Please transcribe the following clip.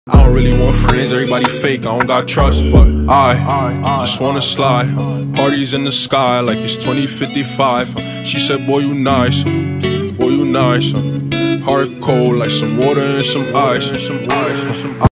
I don't really want friends, everybody fake, I don't got trust, but I just wanna slide. Parties in the sky like it's 2055. She said, boy, you nice, boy, you nice. Heart cold like some water and some ice.